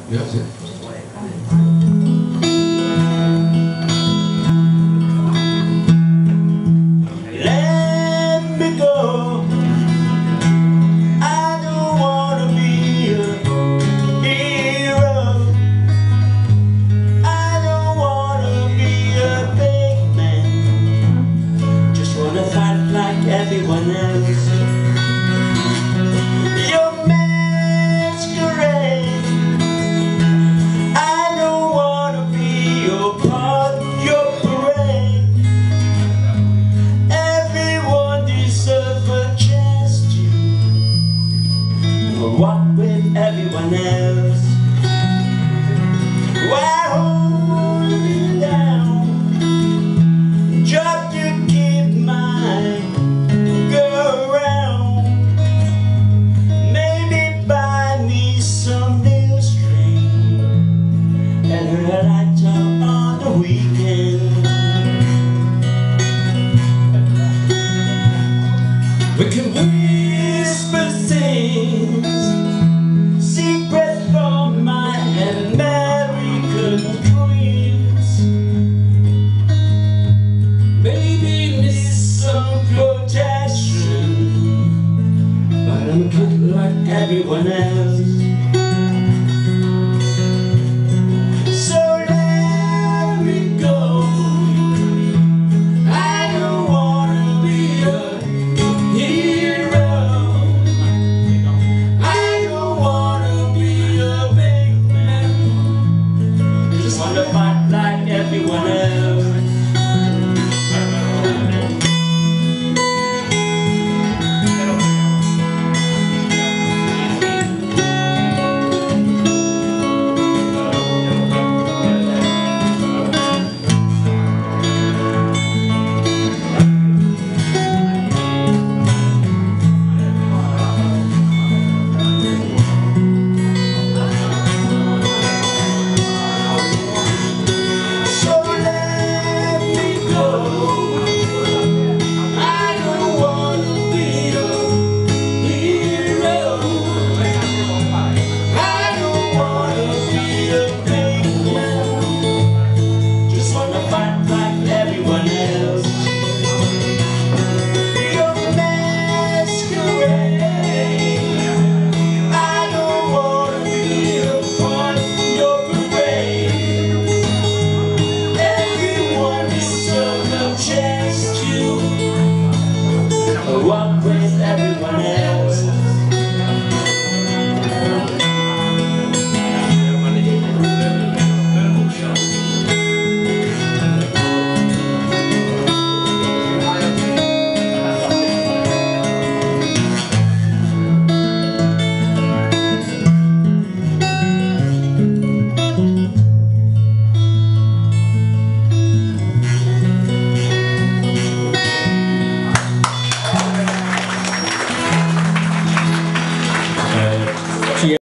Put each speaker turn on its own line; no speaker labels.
That's it.
Let me go. I don't wanna be a hero. I don't wanna be a big man. Just wanna fight like everyone else. Your masquerade. I don't wanna be your part, your parade. Everyone deserves a chance to walk with everyone else. Why hold me down just to keep my girl around? Maybe buy me some new string and her like